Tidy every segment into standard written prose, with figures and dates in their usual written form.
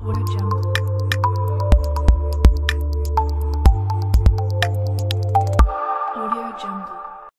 Audio Jungle. Audio Jungle.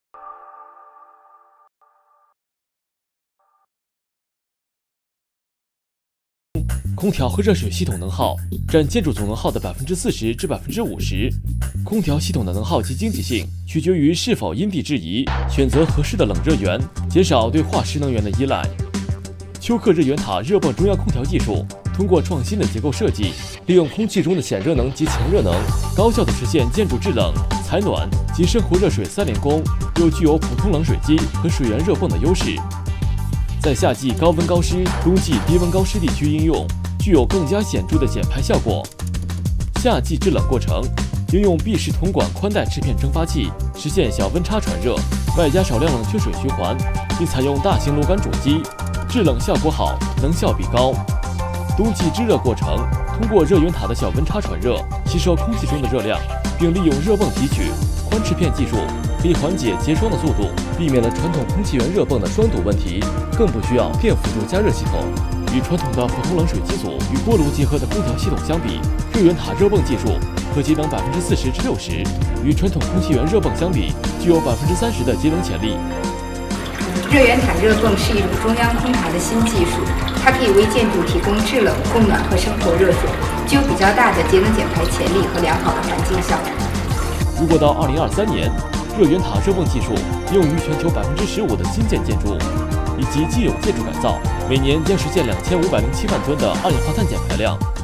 空调和热水系统能耗占建筑总能耗的40%至50%。空调系统的能耗及经济性取决于是否因地制宜选择合适的冷热源，减少对化石能源的依赖。丘克热源塔热泵中央空调技术通过创新的结构设计，利用空气中的显热能及强热能，高效地实现建筑制冷、采暖及生活热水3连功，又具有普通冷水机和水源热泵的优势。在夏季高温高湿、冬季低温高湿地区应用，具有更加显著的减排效果。夏季制冷过程应用闭式铜管宽带翅片蒸发器，实现小温差传热，外加少量冷却水循环，并采用大型螺杆主机，制冷效果好，能效比高。冬季制热过程通过热源塔的小温差传热，吸收空气中的热量，并利用热泵提取。宽翅片技术可以缓解结霜的速度，避免了传统空气源热泵的霜堵问题，更不需要电辅助加热系统。与传统的普通冷水机组与锅炉结合的空调系统相比，热源塔热泵技术可节能40%至60%，与传统空气源热泵相比，具有30%的节能潜力。 热源塔热泵是一种中央空调的新技术，它可以为建筑提供制冷、供暖和生活热水，具有比较大的节能减排潜力和良好的环境效果。 如果到2023年，热源塔热泵技术用于全球15%的新建建筑以及既有建筑改造，每年将实现2507万吨的二氧化碳减排量。